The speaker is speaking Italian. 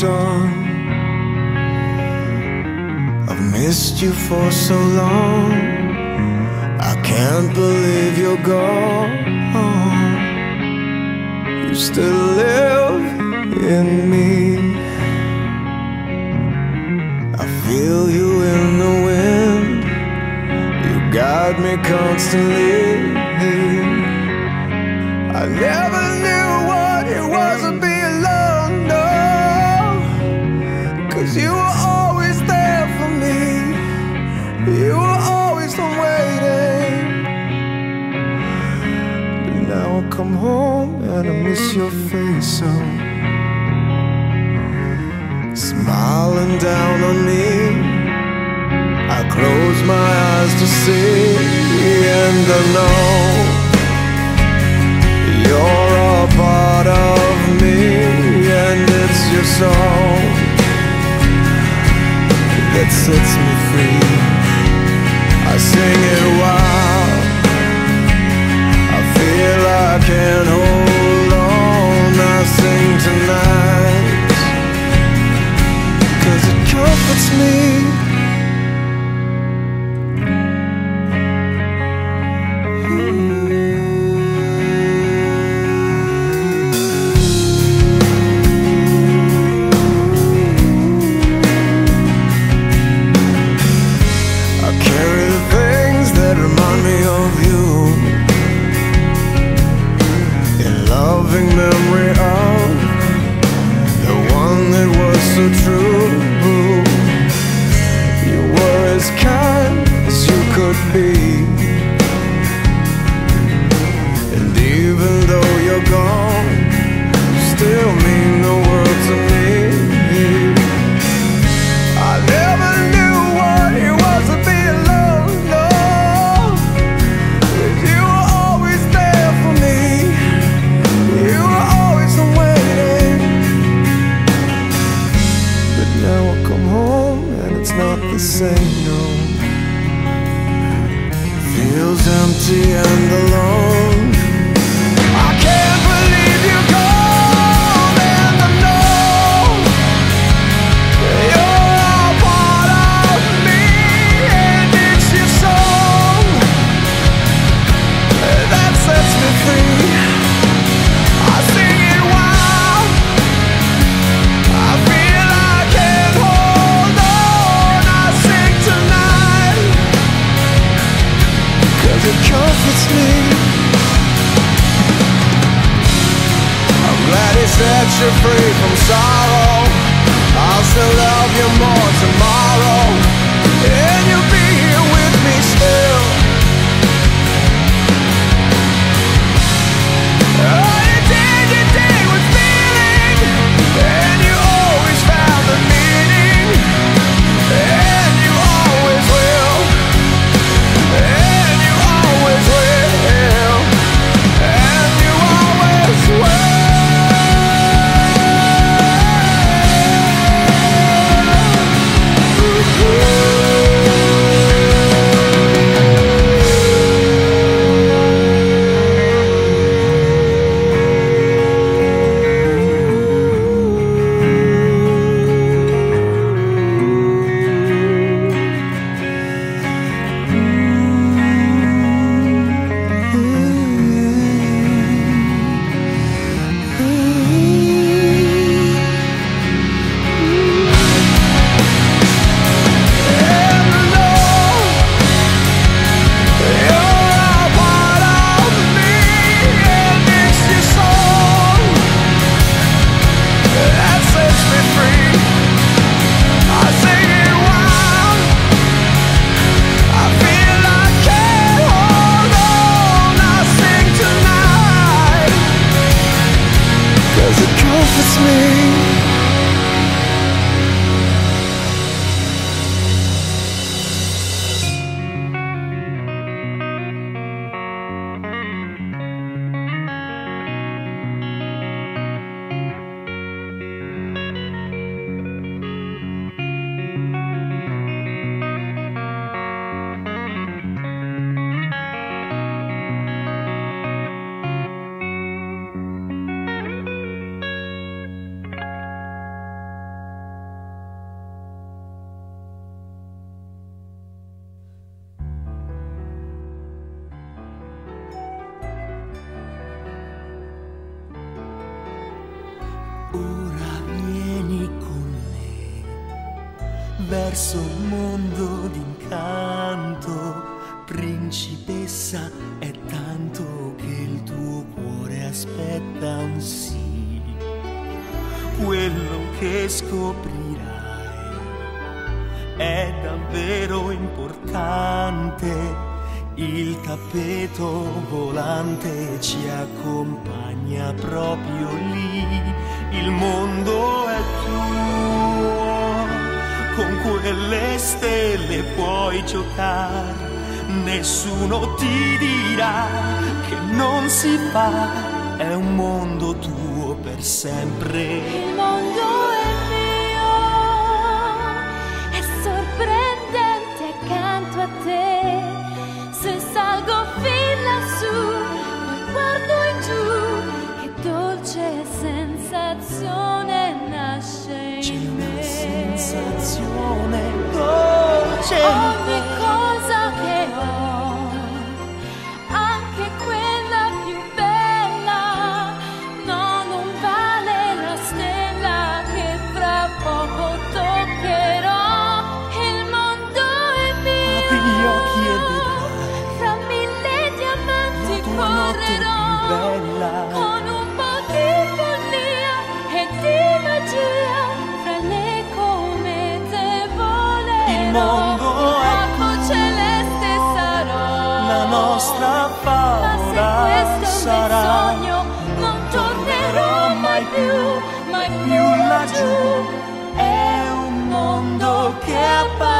done. I've missed you for so long. I can't believe you're gone. You still live in me. I feel you in the wind. You guide me constantly. I never knew what it was to be alone, no, 'cause you were always there for me. You were always waiting. But now I come home and I miss your face so. Smiling down on me, I close my eyes to see, and I know you're a part of me, and it's your song that sets me free. I sing it wild, I feel I can't hold on. I sing tonight 'cause it comforts me. Memory of the one that was so true. You were as kind as you could be, and even though you're gone, you still mean the world to me. I never knew what it was to be alone, no, but you were always there for me. You were always waiting. But now I come home and it's not the same, no. It feels empty and alone. I can't believe you're gone, and I know you're a part of me, and it's your song that sets me free. I sing it wild, I feel I can't hold on. I sing tonight 'cause it comforts me. I'm glad he set you free from sorrow. I'll still love you more tomorrow, and you'll be here with me still. And you always found the meaning, and you always will, and you always will, and you always will. Comforts me. verso un mondo d'incanto. Principessa, è tanto che il tuo cuore aspetta un sì. Quello che scoprirai è davvero importante. Il tappeto volante ci accompagna proprio lì. Il mondo è tuo, con quelle stelle puoi giocare. Nessuno ti dirà che non si fa, è un mondo tuo per sempre. Il mondo è mio, è sorprendente accanto a te. Se salgo fin lassù, poi guardo in giù, che dolce sensazione nasce in me. C'è una sensazione dolce. Ogni cosa che ho, anche quella più bella, no, non vale la stella che fra poco toccherò. Il mondo è mio, Apri gli occhi e vedrai fra mille diamanti la tua notte più correrò, bella. con un po' di follia e di magia, fra le comete volerò. Il mondo è Capo celeste sarò, la nostra ma favola se questo è un sarà. sogno, non tornerò mai più laggiù. È un mondo che appare